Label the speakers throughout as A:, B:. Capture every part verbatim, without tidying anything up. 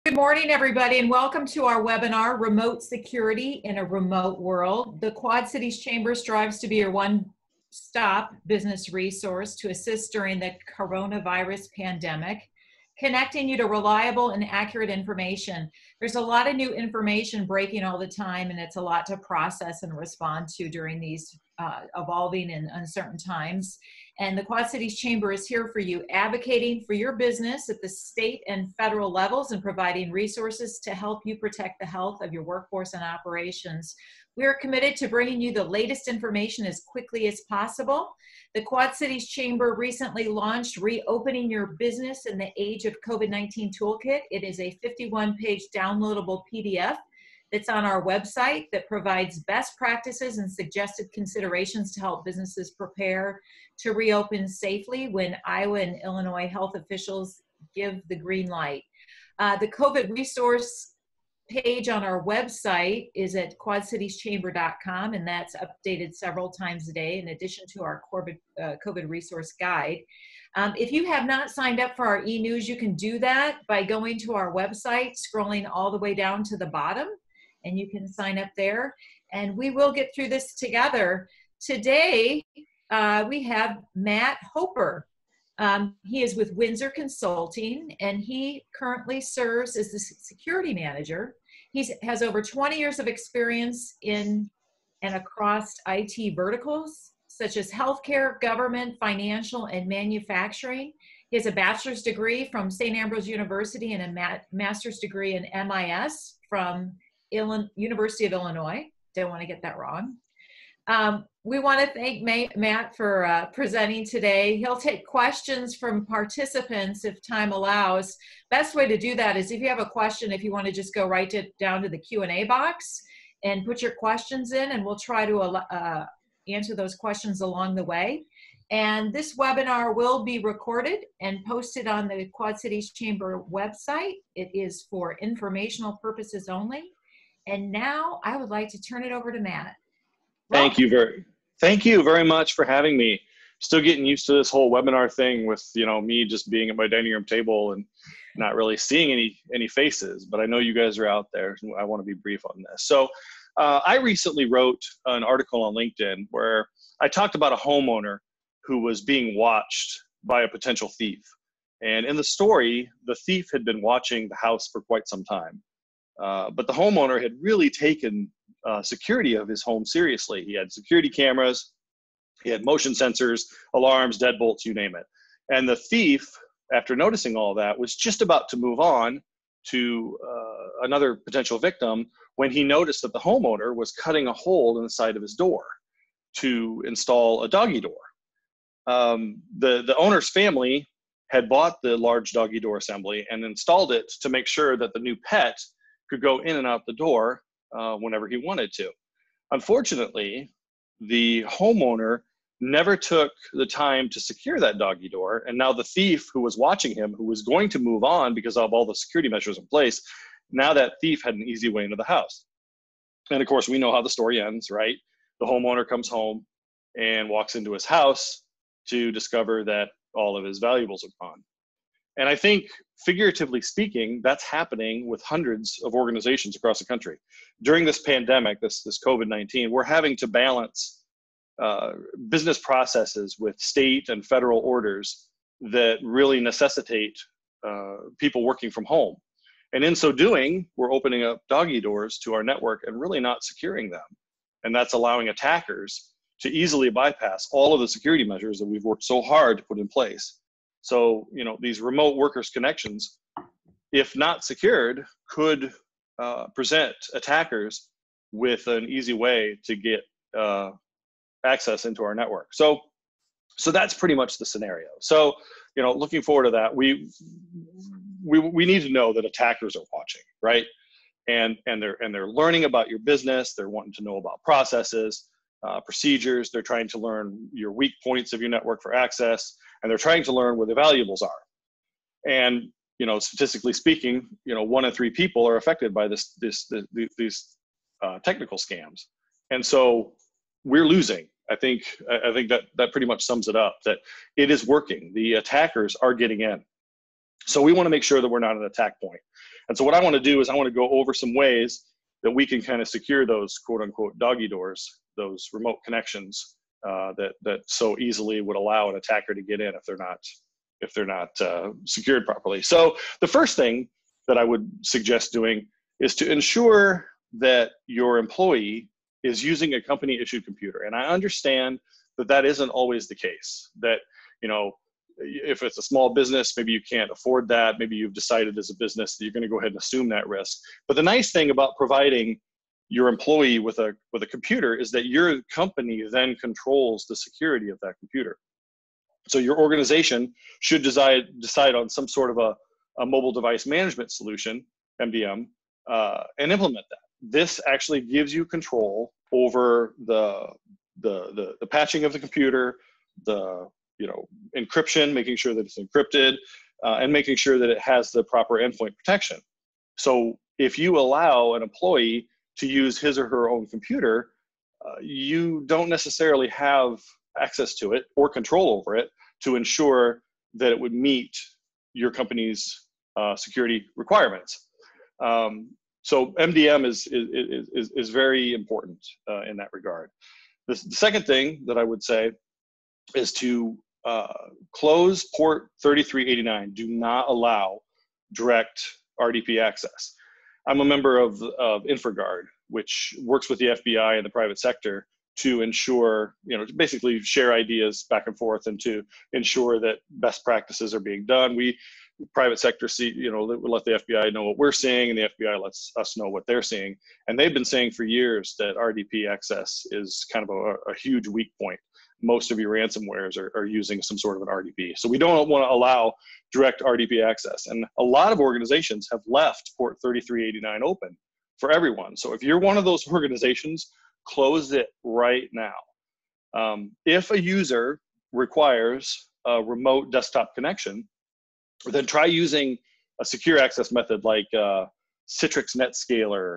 A: Good morning, everybody, and welcome to our webinar, Remote Security in a Remote World. The Quad Cities Chamber strives to be your one-stop business resource to assist during the coronavirus pandemic, connecting you to reliable and accurate information. There's a lot of new information breaking all the time, and it's a lot to process and respond to during these uh, evolving and uncertain times. And the Quad Cities Chamber is here for you, advocating for your business at the state and federal levels and providing resources to help you protect the health of your workforce and operations. We are committed to bringing you the latest information as quickly as possible. The Quad Cities Chamber recently launched Reopening Your Business in the Age of COVID nineteen Toolkit. It is a fifty-one page downloadable P D F that's on our website that provides best practices and suggested considerations to help businesses prepare to reopen safely when Iowa and Illinois health officials give the green light. Uh, the COVID resource page on our website is at quad cities chamber dot com, and that's updated several times a day in addition to our COVID, uh, COVID resource guide. Um, if you have not signed up for our e-news, you can do that by going to our website, scrolling all the way down to the bottom, and you can sign up there, and we will get through this together. Today, uh, we have Matt Hoeper. Um, he is with Winsor Consulting, and he currently serves as the security manager. He has over twenty years of experience in and across I T verticals, such as healthcare, government, financial, and manufacturing. He has a bachelor's degree from Saint Ambrose University and a ma master's degree in M I S from Illinois, University of Illinois. Don't want to get that wrong. Um, we want to thank May, Matt for uh, presenting today. He'll take questions from participants if time allows. Best way to do that is if you have a question, if you want to just go right to, down to the Q and A box and put your questions in, and we'll try to uh, answer those questions along the way. And this webinar will be recorded and posted on the Quad Cities Chamber website. It is for informational purposes only. And now I would like to turn it over to Matt.
B: Thank you very, thank you very much for having me. Still getting used to this whole webinar thing with, you know, me just being at my dining room table and not really seeing any any faces, but I know you guys are out there. So I want to be brief on this. So uh, I recently wrote an article on LinkedIn where I talked about a homeowner who was being watched by a potential thief. And in the story, the thief had been watching the house for quite some time. Uh, but the homeowner had really taken uh, security of his home seriously. He had security cameras, he had motion sensors, alarms, deadbolts, you name it. And the thief, after noticing all that, was just about to move on to uh, another potential victim when he noticed that the homeowner was cutting a hole in the side of his door to install a doggy door. Um, the, the owner's family had bought the large doggy door assembly and installed it to make sure that the new pet could go in and out the door uh, whenever he wanted to. Unfortunately, the homeowner never took the time to secure that doggy door, and now the thief who was watching him, who was going to move on because of all the security measures in place, now that thief had an easy way into the house. And of course, we know how the story ends, right? The homeowner comes home and walks into his house to discover that all of his valuables are gone. And I think, figuratively speaking, that's happening with hundreds of organizations across the country. During this pandemic, this, this COVID nineteen, we're having to balance uh, business processes with state and federal orders that really necessitate uh, people working from home. And in so doing, we're opening up doggy doors to our network and really not securing them. And that's allowing attackers to easily bypass all of the security measures that we've worked so hard to put in place. So, you know, these remote workers connections, if not secured, could uh, present attackers with an easy way to get uh, access into our network. So, so that's pretty much the scenario. So, you know, looking forward to that, we we we need to know that attackers are watching, right? And and they're and they're learning about your business. They're wanting to know about processes, uh, procedures. They're trying to learn your weak points of your network for access. And they're trying to learn where the valuables are. And, you know, statistically speaking, you know, one in three people are affected by this, this, this these uh, technical scams. And so we're losing. I think, I think that, that pretty much sums it up, that it is working. The attackers are getting in. So we want to make sure that we're not an attack point. And so what I want to do is I want to go over some ways that we can kind of secure those quote unquote doggy doors, those remote connections uh, that that so easily would allow an attacker to get in if they're not if they're not uh, secured properly. So the first thing that I would suggest doing is to ensure that your employee is using a company issued computer. And I understand that that isn't always the case, that, you know, if it's a small business, maybe you can't afford that. Maybe you've decided as a business that you're going to go ahead and assume that risk. But the nice thing about providing your employee with a with a computer is that your company then controls the security of that computer. So your organization should decide decide on some sort of a, a mobile device management solution, M D M, uh, and implement that. This actually gives you control over the the the, the patching of the computer, the you know, encryption, making sure that it's encrypted, uh, and making sure that it has the proper endpoint protection. So if you allow an employee to use his or her own computer, uh, you don't necessarily have access to it or control over it to ensure that it would meet your company's uh, security requirements. Um, so M D M is, is, is, is very important uh, in that regard. The, the second thing that I would say is to uh, close port thirty-three eighty-nine. Do not allow direct R D P access. I'm a member of, of InfraGard, which works with the F B I and the private sector to ensure, you know, to basically share ideas back and forth and to ensure that best practices are being done. We, private sector, see, you know, we let the F B I know what we're seeing, and the F B I lets us know what they're seeing. And they've been saying for years that R D P access is kind of a, a huge weak point. Most of your ransomwares are, are using some sort of an R D P. So we don't want to allow direct R D P access. And a lot of organizations have left port thirty-three eighty-nine open for everyone. So if you're one of those organizations, close it right now. Um, if a user requires a remote desktop connection, then try using a secure access method like uh, Citrix NetScaler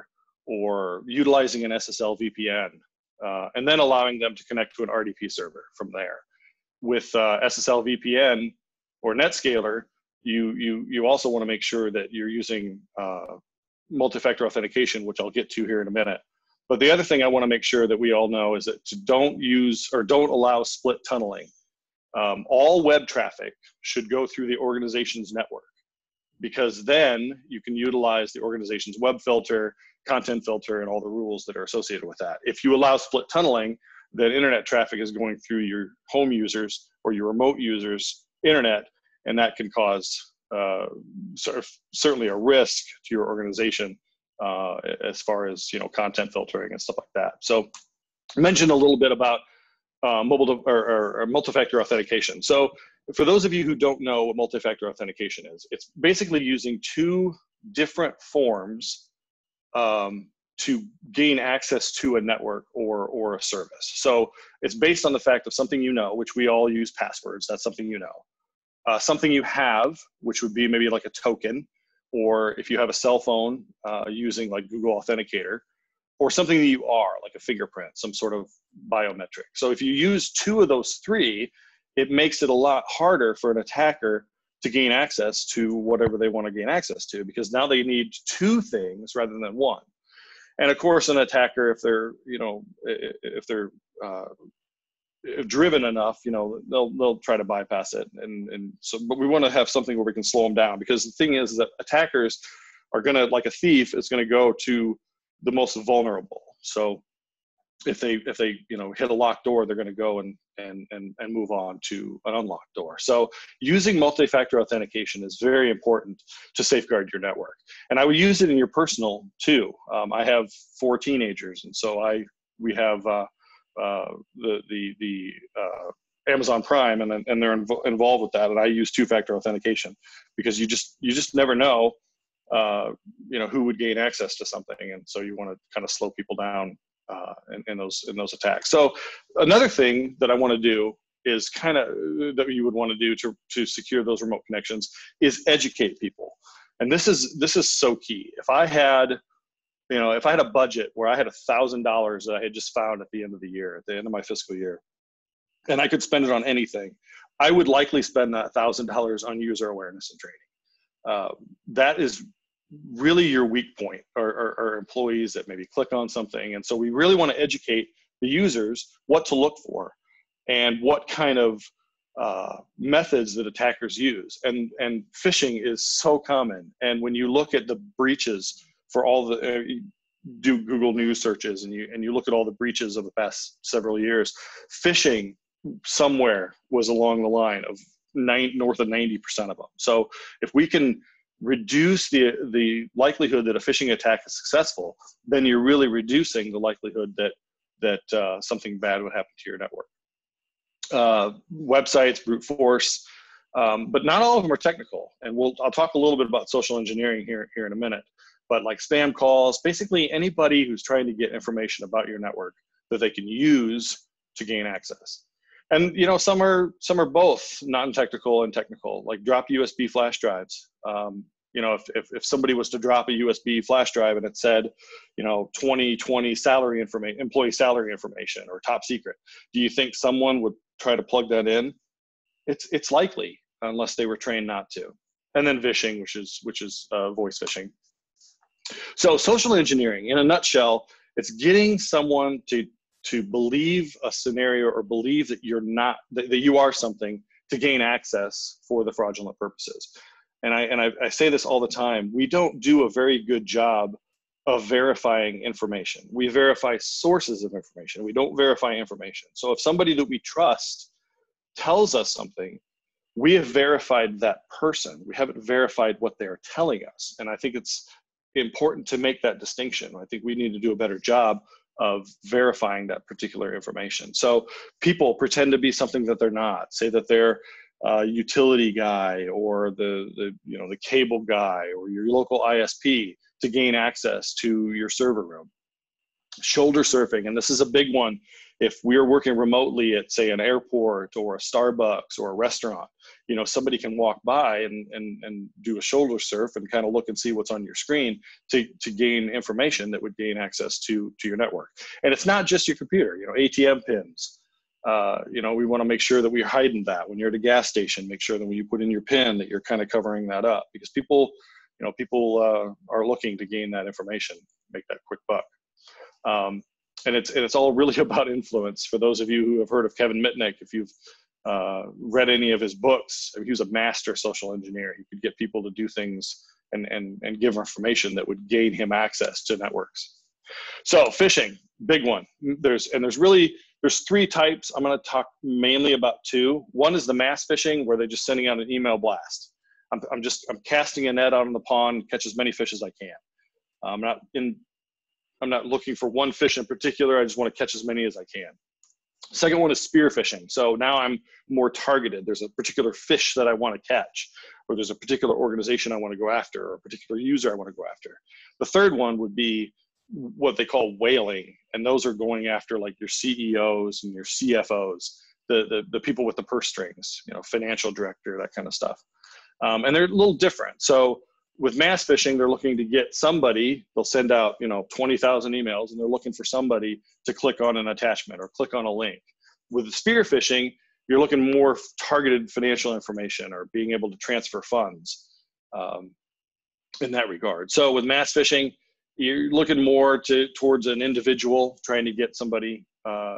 B: or utilizing an S S L V P N. Uh, and then allowing them to connect to an R D P server from there. With uh, S S L V P N or NetScaler, you you you also want to make sure that you're using uh, multi-factor authentication, which I'll get to here in a minute. But the other thing I want to make sure that we all know is that to don't use or don't allow split tunneling. Um, all web traffic should go through the organization's network, because then you can utilize the organization's web filter, content filter, and all the rules that are associated with that. If you allow split tunneling, then internet traffic is going through your home users or your remote users' internet, and that can cause uh, sort of certainly a risk to your organization uh, as far as, you know, content filtering and stuff like that. So I mentioned a little bit about uh, mobile or, or, or multi-factor authentication. So for those of you who don't know what multi-factor authentication is, it's basically using two different forms um, to gain access to a network or, or a service. So it's based on the fact of something you know, which we all use passwords, that's something you know. Uh, something you have, which would be maybe like a token, or if you have a cell phone uh, using like Google Authenticator, or something that you are, like a fingerprint, some sort of biometric. So if you use two of those three, it makes it a lot harder for an attacker to gain access to whatever they want to gain access to, because now they need two things rather than one. And of course, an attacker, if they're, you know, if they're uh, if driven enough, you know, they'll they'll try to bypass it. And and so, but we want to have something where we can slow them down, because the thing is that attackers are gonna, like a thief, is gonna go to the most vulnerable. So if they if they you know hit a locked door, they're going to go and and and and move on to an unlocked door. So using multi-factor authentication is very important to safeguard your network. And I would use it in your personal too. Um, I have four teenagers, and so I we have uh, uh, the the the uh, Amazon Prime, and and they're inv- involved with that. And I use two-factor authentication, because you just you just never know uh, you know who would gain access to something, and so you want to kind of slow people down Uh, in, in those in those attacks. So another thing that I want to do is kind of that you would want to do to to secure those remote connections is educate people. And this is this is so key. If I had, you know, if I had a budget where I had a thousand dollars that I had just found at the end of the year, at the end of my fiscal year, and I could spend it on anything, I would likely spend that thousand dollars on user awareness and training. Uh, that is really your weak point are, are, are employees that maybe click on something. And so we really want to educate the users what to look for and what kind of uh, methods that attackers use. And, and phishing is so common. And when you look at the breaches for all the, uh, you do Google News searches and you, and you look at all the breaches of the past several years, phishing somewhere was along the line of nine, north of ninety percent of them. So if we can reduce the, the likelihood that a phishing attack is successful, then you're really reducing the likelihood that, that uh, something bad would happen to your network. Uh, websites, brute force, um, but not all of them are technical. And we'll, I'll talk a little bit about social engineering here, here in a minute, but like spam calls, basically anybody who's trying to get information about your network that they can use to gain access. And, you know, some are, some are both non-technical and technical, like drop U S B flash drives. Um, you know, if, if, if somebody was to drop a U S B flash drive and it said, you know, twenty twenty salary information, employee salary information or top secret, do you think someone would try to plug that in? It's, it's likely, unless they were trained not to. And then phishing, which is, which is uh, voice phishing. So social engineering, in a nutshell, it's getting someone to, to believe a scenario or believe that you're not, that, that you are something to gain access for the fraudulent purposes. And I, and I, I say this all the time, we don't do a very good job of verifying information. We verify sources of information. We don't verify information. So if somebody that we trust tells us something, we have verified that person. We haven't verified what they're telling us. And I think it's important to make that distinction. I think we need to do a better job of verifying that particular information. So people pretend to be something that they're not, say that they're uh, utility guy or the, the, you know, the cable guy or your local I S P to gain access to your server room. Shoulder surfing, and this is a big one. If we're working remotely at, say, an airport or a Starbucks or a restaurant, you know, somebody can walk by and, and, and do a shoulder surf and kind of look and see what's on your screen to, to gain information that would gain access to, to your network. And it's not just your computer, you know, A T M pins. Uh, you know, we want to make sure that we're hiding that. When you're at a gas station, make sure that when you put in your pin that you're kind of covering that up, because people, you know, people uh, are looking to gain that information, make that quick buck. Um, and it's, and it's all really about influence. For those of you who have heard of Kevin Mitnick, if you've uh, read any of his books, I mean, he was a master social engineer. He could get people to do things and, and, and give information that would gain him access to networks. So phishing, big one. There's, and there's really, there's three types. I'm going to talk mainly about two. One is the mass phishing, where they're just sending out an email blast. I'm, I'm just, I'm casting a net out on the pond, catch as many fish as I can. I'm not in, I'm not looking for one fish in particular. I just want to catch as many as I can. Second one is spear phishing. So now I'm more targeted. There's a particular fish that I want to catch, or there's a particular organization I want to go after, or a particular user I want to go after. The third one would be what they call whaling. And those are going after like your C E Os and your C F Os, the, the, the people with the purse strings, you know, financial director, that kind of stuff. Um, and they're a little different. So with mass phishing, they're looking to get somebody, they'll send out, you know, twenty thousand emails, and they're looking for somebody to click on an attachment or click on a link. With the spear phishing, you're looking more targeted financial information or being able to transfer funds um, in that regard. So with mass phishing, you're looking more to towards an individual, trying to get somebody uh,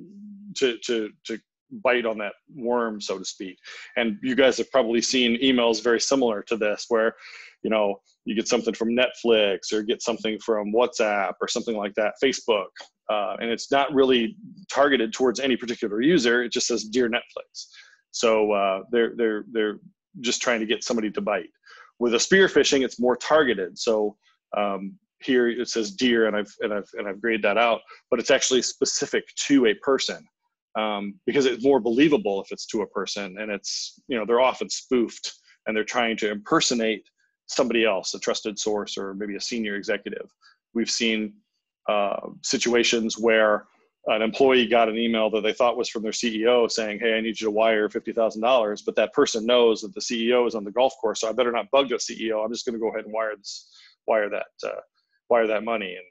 B: to, to, to bite on that worm, so to speak. And you guys have probably seen emails very similar to this, where, you know, you get something from Netflix or get something from WhatsApp or something like that, Facebook, uh, and it's not really targeted towards any particular user. It just says "Dear Netflix." So uh, they're they're they're just trying to get somebody to bite. With a spear phishing, it's more targeted. So um, here it says "Dear," and I've and I've and I've graded that out, but it's actually specific to a person. Um, because it's more believable if it's to a person, and it's, you know, they're often spoofed and they're trying to impersonate somebody else, a trusted source or maybe a senior executive. We've seen uh, situations where an employee got an email that they thought was from their C E O saying, "Hey, I need you to wire fifty thousand dollars," but that person knows that the C E O is on the golf course, so I better not bug the C E O. I'm just going to go ahead and wire this, wire that, uh, wire that money, and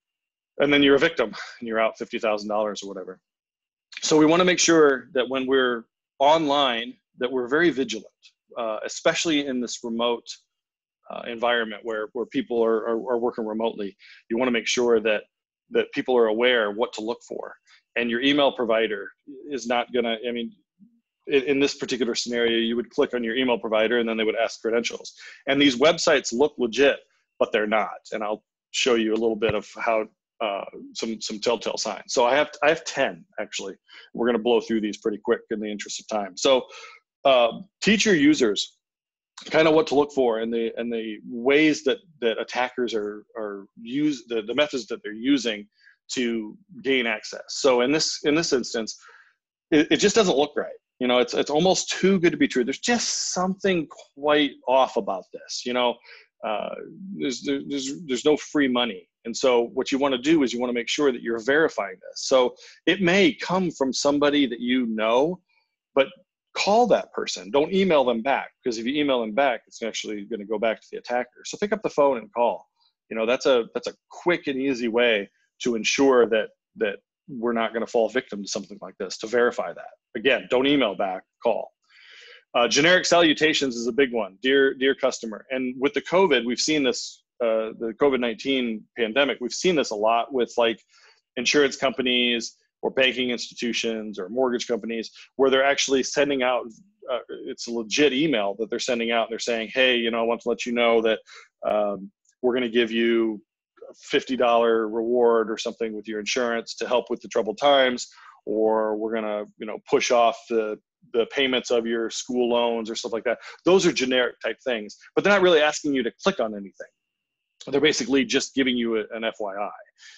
B: and then you're a victim and you're out fifty thousand dollars or whatever. So we want to make sure that when we're online, that we're very vigilant, uh, especially in this remote uh, environment where, where people are, are, are working remotely, you want to make sure that, that people are aware what to look for. And your email provider is not going to, I mean, in, in this particular scenario, you would click on your email provider and then they would ask credentials. And these websites look legit, but they're not. And I'll show you a little bit of how, uh, some, some telltale signs. So I have, I have ten actually. We're going to blow through these pretty quick in the interest of time. So uh, teach your users kind of what to look for and the, and the ways that, that attackers are, are use the, the methods that they're using to gain access. So in this, in this instance, it, it just doesn't look right. You know, it's, it's almost too good to be true. There's just something quite off about this, you know, uh, there's, there's, there's no free money. And so what you want to do is you want to make sure that you're verifying this. So it may come from somebody that you know, but call that person. Don't email them back, because if you email them back, it's actually going to go back to the attacker. So pick up the phone and call. You know, that's a, that's a quick and easy way to ensure that, that we're not going to fall victim to something like this, to verify that. Again, don't email back, call. Uh, generic salutations is a big one. Dear, dear customer. And with the COVID, we've seen this, uh, the COVID nineteen pandemic, we've seen this a lot with like insurance companies or banking institutions or mortgage companies, where they're actually sending out, uh, it's a legit email that they're sending out. And they're saying, hey, you know, I want to let you know that um, we're going to give you a fifty dollar reward or something with your insurance to help with the troubled times, or we're going to, you know, push off the, the payments of your school loans or stuff like that. Those are generic type things, but they're not really asking you to click on anything. They're basically just giving you a, an F Y I.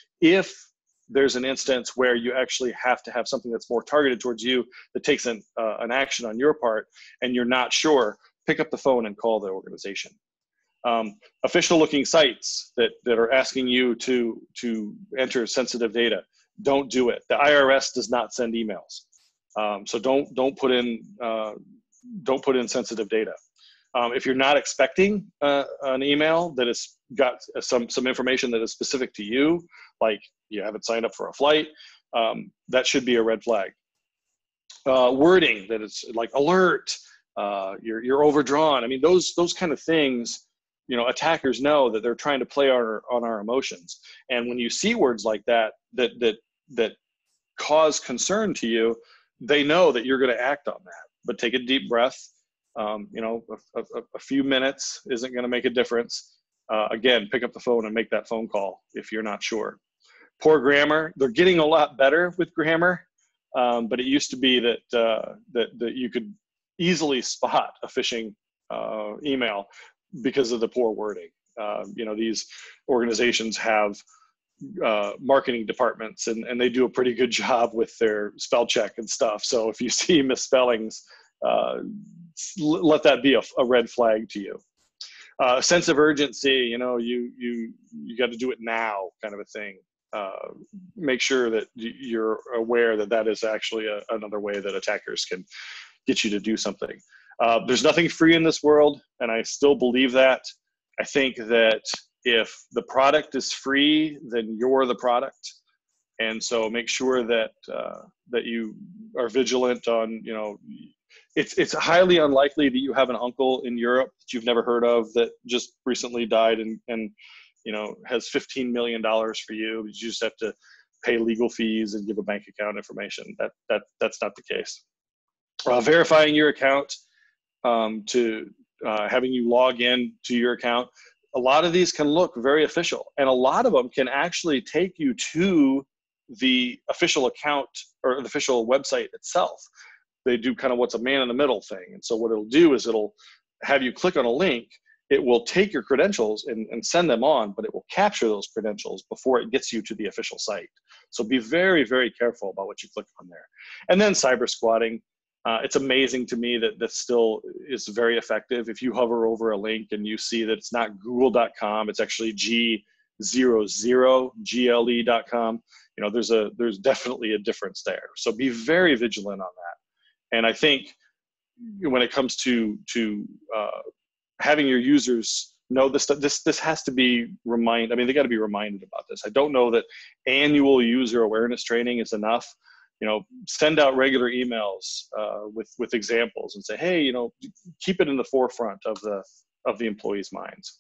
B: If there's an instance where you actually have to have something that's more targeted towards you, that takes an, uh, an action on your part, and you're not sure, pick up the phone and call the organization. Um, official looking sites that, that are asking you to, to enter sensitive data, don't do it. The I R S does not send emails. Um, so don't, don't put in, uh, don't put in sensitive data. Um, if you're not expecting uh, an email that has got some, some information that is specific to you, like you haven't signed up for a flight, um, that should be a red flag. Uh, wording that is like alert, uh, you're, you're overdrawn. I mean, those, those kind of things, you know, attackers know that they're trying to play on our, on our emotions. And when you see words like that, that, that, that cause concern to you, they know that you're going to act on that. But take a deep breath. Um, you know, a, a, a few minutes isn't going to make a difference. Uh, again, pick up the phone and make that phone call if you're not sure. Poor grammar. They're getting a lot better with grammar, um, but it used to be that, uh, that, that you could easily spot a phishing uh, email because of the poor wording. Uh, you know, these organizations have uh, marketing departments, and, and they do a pretty good job with their spell check and stuff. So if you see misspellings, uh, let that be a, a red flag to you. Uh, sense of urgency, you know, you you you got to do it now, kind of a thing. Uh, make sure that you're aware that that is actually a, another way that attackers can get you to do something. Uh, there's nothing free in this world, and I still believe that. I think that if the product is free, then you're the product. And so make sure that uh, that you are vigilant on, you know, it's it's highly unlikely that you have an uncle in Europe that you've never heard of that just recently died and, and you know, has fifteen million dollars for you. You just have to pay legal fees and give a bank account information. That, that, that's not the case. Uh, verifying your account, um, to uh, having you log in to your account. A lot of these can look very official, and a lot of them can actually take you to the official account or the official website itself. They do kind of what's a man in the middle thing. And so what it'll do is it'll have you click on a link. It will take your credentials and, and send them on, but it will capture those credentials before it gets you to the official site. So be very, very careful about what you click on there. And then cyber squatting. Uh, it's amazing to me that that still is very effective. If you hover over a link and you see that it's not google dot com, it's actually G zero zero G L E dot com. You know, there's a there's definitely a difference there. So be very vigilant on that. And I think when it comes to to uh, having your users know this, this this has to be remind. I mean, they got to be reminded about this. I don't know that annual user awareness training is enough. You know, send out regular emails uh, with with examples and say, hey, you know, keep it in the forefront of the of the employees' minds.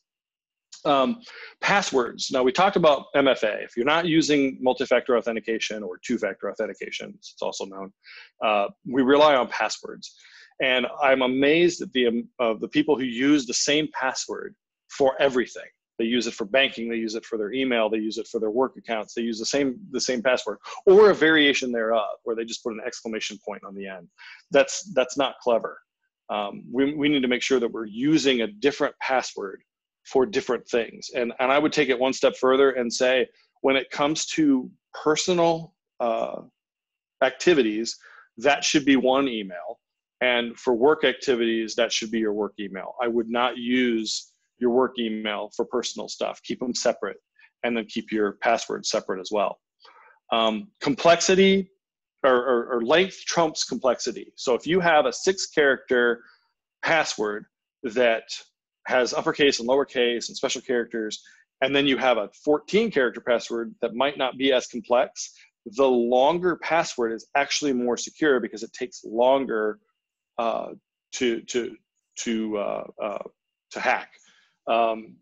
B: Um, passwords. Now, we talked about M F A. If you're not using multi-factor authentication or two-factor authentication, it's also known, uh, we rely on passwords. And I'm amazed at the, um, uh, the people who use the same password for everything. They use it for banking, they use it for their email, they use it for their work accounts, they use the same, the same password, or a variation thereof, where they just put an exclamation point on the end. That's, that's not clever. Um, we, we need to make sure that we're using a different password for different things. And, and I would take it one step further and say, when it comes to personal uh, activities, that should be one email. And for work activities, that should be your work email. I would not use your work email for personal stuff. Keep them separate, and then keep your password separate as well. Um, complexity or, or, or length trumps complexity. So if you have a six character password that has uppercase and lowercase and special characters, and then you have a fourteen character password that might not be as complex, the longer password is actually more secure because it takes longer uh, to, to, to, uh, uh, to hack. Um,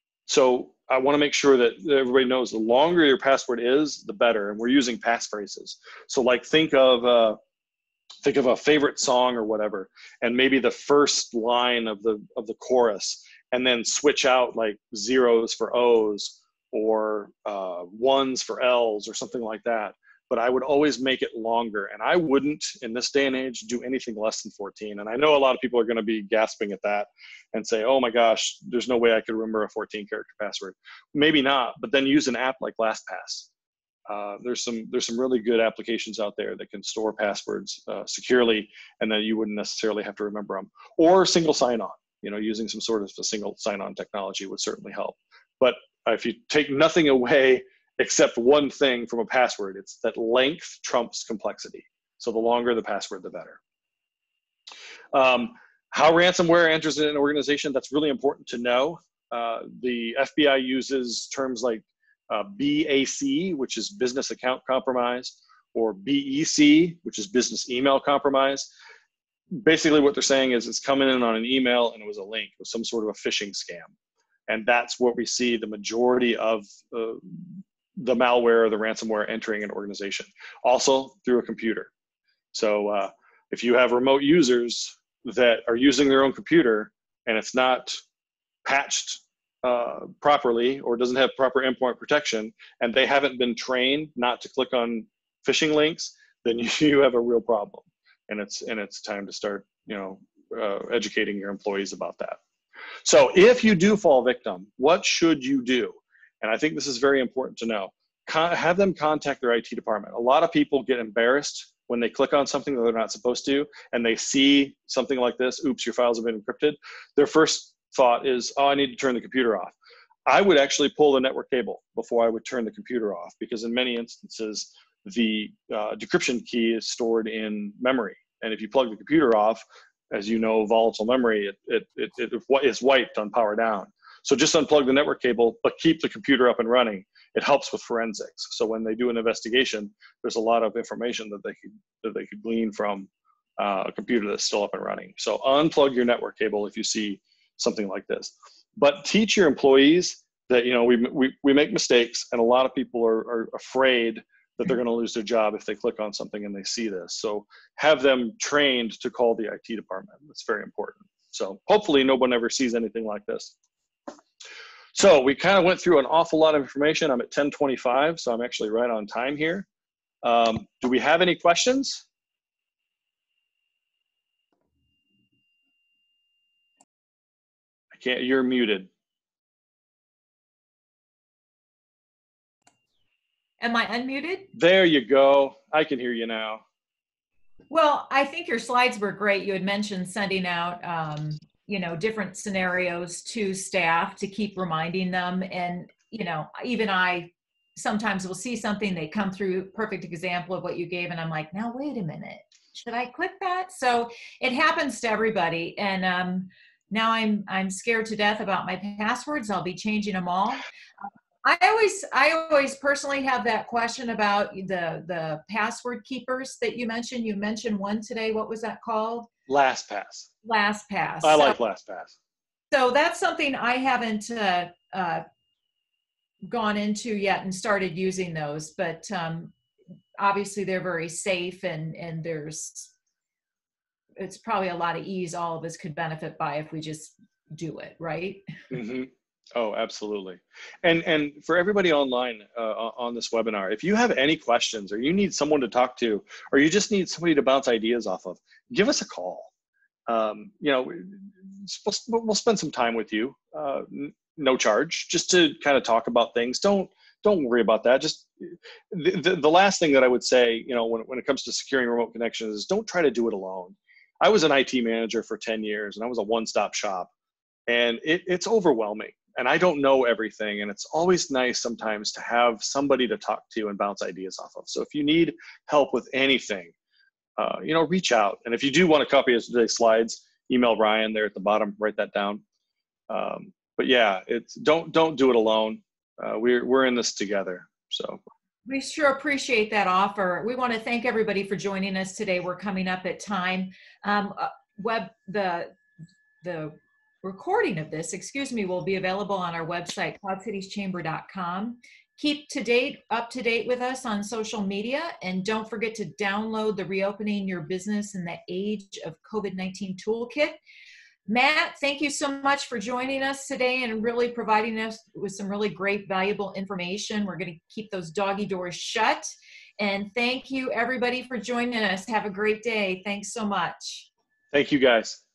B: so I want to make sure that everybody knows the longer your password is, the better. And we're using passphrases. So like think of, uh, think of a favorite song or whatever, and maybe the first line of the, of the chorus, and then switch out like zeros for O's or uh, ones for L's or something like that. But I would always make it longer. And I wouldn't, in this day and age, do anything less than fourteen. And I know a lot of people are going to be gasping at that and say, oh my gosh, there's no way I could remember a fourteen character password. Maybe not, but then use an app like LastPass. Uh, there's some there's some really good applications out there that can store passwords uh, securely, and then you wouldn't necessarily have to remember them. Or single sign-on, you know, using some sort of a single sign-on technology would certainly help. But uh, if you take nothing away except one thing from a password, it's that length trumps complexity. So the longer the password, the better. Um, how ransomware enters in an organization, that's really important to know. Uh, the F B I uses terms like uh, B A C, which is business account compromise, or B E C, which is business email compromise. Basically what they're saying is it's coming in on an email and it was a link, it was some sort of a phishing scam. And that's what we see the majority of uh, the malware or the ransomware entering an organization, also through a computer. So uh, if you have remote users that are using their own computer and it's not patched uh, properly or doesn't have proper endpoint protection, and they haven't been trained not to click on phishing links, then you have a real problem. And it's, and it's time to start, you know, uh, educating your employees about that. So if you do fall victim, what should you do? And I think this is very important to know. Con- have them contact their I T department. A lot of people get embarrassed when they click on something that they're not supposed to, and they see something like this, oops, your files have been encrypted. Their first thought is, oh, I need to turn the computer off. I would actually pull the network cable before I would turn the computer off, because in many instances, the uh, decryption key is stored in memory. And if you plug the computer off, as you know, volatile memory, it, it, it, it is wiped on power down. So just unplug the network cable, but keep the computer up and running. It helps with forensics. So when they do an investigation, there's a lot of information that they could, that they could glean from uh, a computer that's still up and running. So unplug your network cable if you see something like this. But teach your employees that, you know, we, we, we make mistakes, and a lot of people are, are afraid that they're going to lose their job if they click on something and they see this. So have them trained to call the I T department. That's very important. So hopefully no one ever sees anything like this. So we kind of went through an awful lot of information. I'm at ten twenty-five, so I'm actually right on time here. Um, do we have any questions? I can't, you're muted.
A: Am I unmuted?
B: There you go. I can hear you now.
A: Well, I think your slides were great. You had mentioned sending out, um, you know, different scenarios to staff to keep reminding them. And, you know, even I sometimes will see something, they come through, perfect example of what you gave, and I'm like, now, wait a minute, should I click that? So it happens to everybody. And um, now I'm, I'm scared to death about my passwords. I'll be changing them all. I always, I always personally have that question about the, the password keepers that you mentioned. You mentioned one today. What was that called?
B: LastPass.
A: LastPass.
B: I
A: so,
B: like LastPass.
A: So that's something I haven't uh, uh, gone into yet and started using those, but um, obviously they're very safe, and, and there's, it's probably a lot of ease all of us could benefit by if we just do it, right?
B: Mm-hmm. Oh, absolutely. And and for everybody online uh, on this webinar, if you have any questions or you need someone to talk to, or you just need somebody to bounce ideas off of, give us a call. Um, you know, we'll, we'll spend some time with you, uh, no charge, just to kind of talk about things. Don't don't worry about that. Just the, the, the last thing that I would say, you know, when, when it comes to securing remote connections is don't try to do it alone. I was an I T manager for ten years, and I was a one-stop shop, and it, it's overwhelming. And I don't know everything. And it's always nice sometimes to have somebody to talk to and bounce ideas off of. So if you need help with anything, uh, you know, reach out. And if you do want a copy of today's slides, email Ryan there at the bottom, write that down. Um, but yeah, it's don't, don't do it alone. Uh, we're, we're in this together. So
A: we sure appreciate that offer. We want to thank everybody for joining us today. We're coming up at time. Um, uh, web, the, the, recording of this, excuse me, will be available on our website, quad cities chamber dot com. Keep to date, up to date with us on social media, and don't forget to download the Reopening Your Business in the Age of COVID nineteen Toolkit. Matt, thank you so much for joining us today and really providing us with some really great, valuable information. We're going to keep those doggy doors shut. And thank you, everybody, for joining us. Have a great day. Thanks so much.
B: Thank you, guys.